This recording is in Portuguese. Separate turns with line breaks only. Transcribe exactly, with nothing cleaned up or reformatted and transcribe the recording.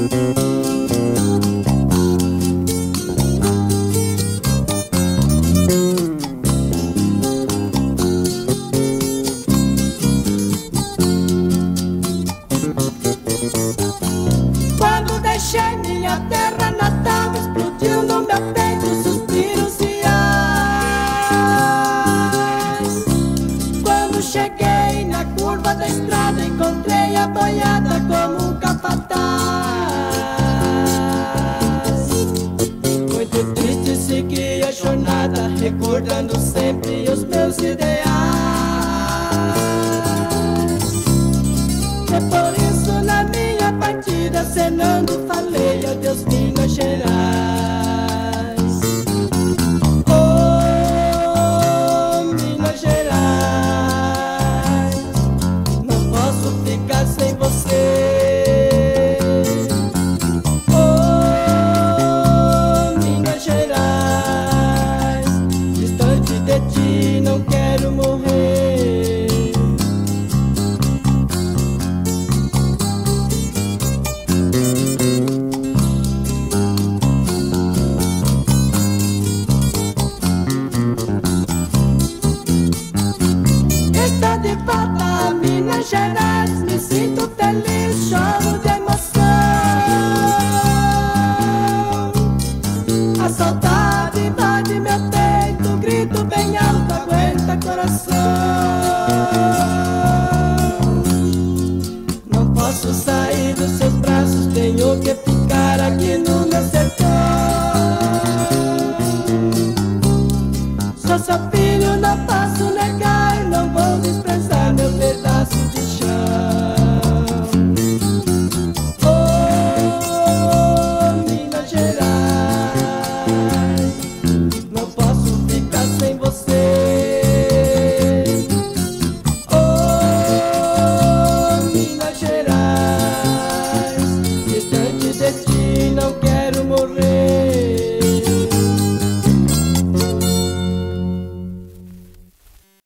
Quando deixei minha terra natal, explodiu no meu peito suspiros reais. Quando cheguei na curva da estrada, encontrei a boiada como um capataz. Muito triste segui a jornada, recordando sempre os meus ideais. É por isso na minha partida, acenando, falei adeus Minas Gerais. Oh, Minas Gerais, não posso ficar sem você. Oh, Minas Gerais, distante de ti não quero morrer. Estou de volta a Minas Gerais, me sinto feliz, choro de emoção. A saudade invade meu peito, grito bem alto, aguenta coração. Não posso sair do